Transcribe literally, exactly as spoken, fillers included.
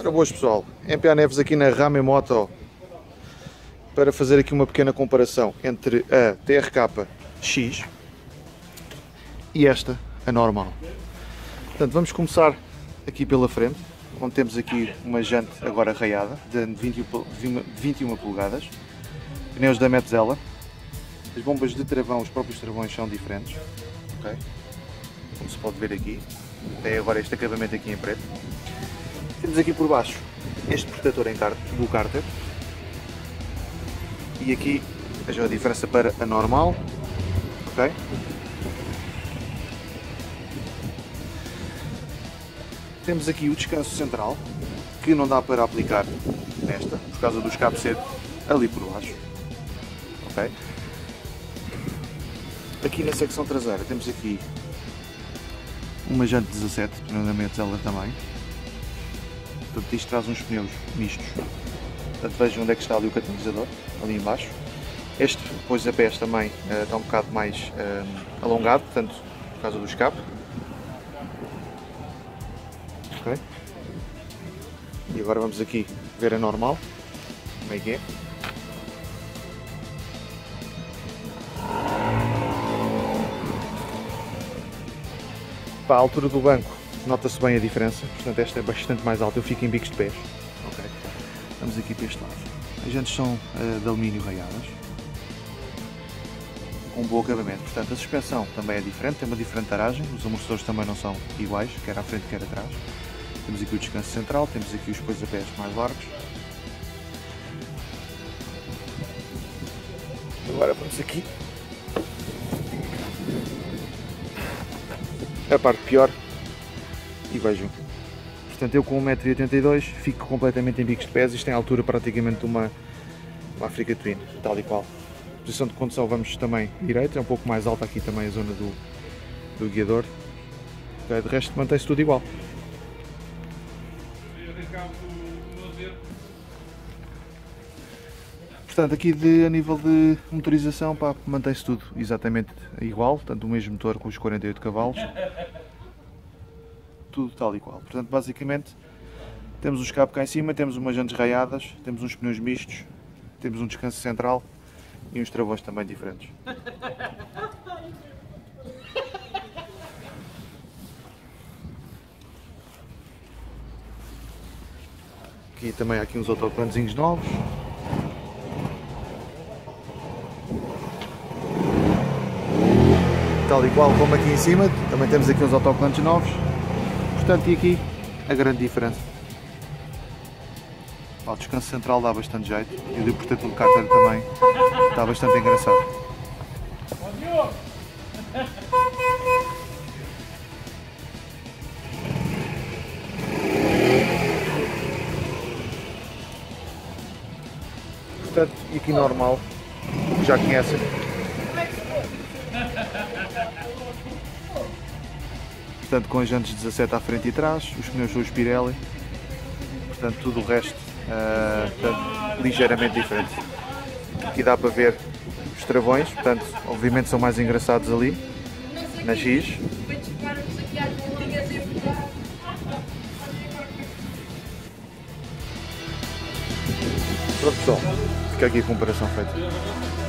Ora boas pessoal, M P A Neves aqui na Rame Moto para fazer aqui uma pequena comparação entre a T R K X e esta, a normal. Portanto, vamos começar aqui pela frente, onde temos aqui uma jante agora raiada de vinte e uma polegadas, pneus da Metzeler, as bombas de travão, os próprios travões são diferentes, okay? Como se pode ver aqui, tem agora este acabamento aqui em preto. Temos aqui por baixo este protetor em do cárter e aqui veja a diferença para a normal, ok? Temos aqui o descanso central que não dá para aplicar nesta por causa do escape ser ali por baixo, ok? Aqui na secção traseira temos aqui uma jante dezassete, pneu da Metzeler também. Portanto, isto traz uns pneus mistos. Portanto, vejam onde é que está ali o catalisador, ali em baixo. Este, depois a pés também uh, está um bocado mais uh, alongado, portanto, por causa do escape. Ok. E agora vamos aqui ver a normal, como é que é. Para a altura do banco, nota-se bem a diferença, portanto esta é bastante mais alta, eu fico em bicos de pés. Okay. Vamos aqui para este lado. As jantes são uh, de alumínio raiadas, com um bom acabamento, portanto a suspensão também é diferente, tem uma diferente taragem, os amortecedores também não são iguais, quer à frente quer atrás. Temos aqui o descanso central, temos aqui os poisapés mais largos. Agora vamos aqui. A parte pior. E vejam, portanto eu com um metro e oitenta e dois fico completamente em bicos de pés, isto tem a altura praticamente de uma, uma Africa Twin, tal e qual. Posição de condução vamos também direito, é um pouco mais alta aqui também a zona do, do guiador, okay, de resto mantém-se tudo igual. Portanto aqui de, a nível de motorização mantém-se tudo exatamente igual, portanto o mesmo motor com os quarenta e oito cavalos. Tudo tal e qual. Portanto, basicamente, temos o escape cá em cima, temos umas jantes raiadas, temos uns pneus mistos, temos um descanso central e uns travões também diferentes. Aqui também há aqui uns autocolantezinhos novos. Tal e qual como aqui em cima, também temos aqui uns autocolantes novos. Portanto, e aqui a grande diferença. O descanso central dá bastante jeito e o protetor do cárter também está bastante engraçado. Portanto, e aqui normal, já conhecem. Portanto, com as jantes dezassete à frente e atrás, os pneus são os Pirelli, portanto tudo o resto uh, portanto, ligeiramente diferente. Aqui dá para ver os travões, portanto obviamente são mais engraçados ali, na X. Pronto pessoal, fica aqui a comparação feita.